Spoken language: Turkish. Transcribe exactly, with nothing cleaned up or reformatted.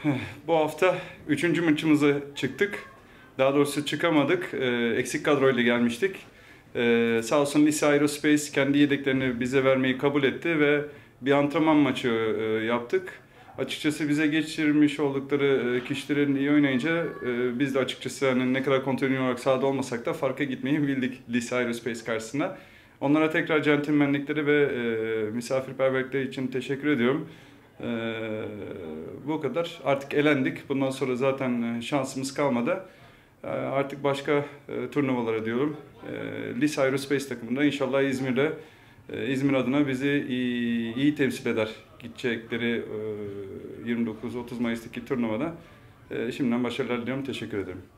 Bu hafta üçüncü maçımıza çıktık. Daha doğrusu çıkamadık. Ee, eksik kadroyla gelmiştik. Ee, sağ olsun Lisa Aerospace kendi yedeklerini bize vermeyi kabul etti ve bir antrenman maçı e, yaptık. Açıkçası bize geçirmiş oldukları e, kişilerin iyi oynayınca e, biz de açıkçası hani ne kadar kontinü olarak sahada olmasak da farka gitmeyi bildik Lisa Aerospace karşısında. Onlara tekrar centilmenlikleri ve e, misafirperverlikleri için teşekkür ediyorum. Ee, bu kadar. Artık elendik. Bundan sonra zaten şansımız kalmadı. Ee, artık başka e, turnuvalara diyorum. Ee, Lisa Aerospace takımında inşallah İzmir'de e, İzmir adına bizi iyi, iyi temsil eder. Gidecekleri e, yirmi dokuz otuz Mayıs'taki turnuvada. E, şimdiden başarılar diliyorum. Teşekkür ederim.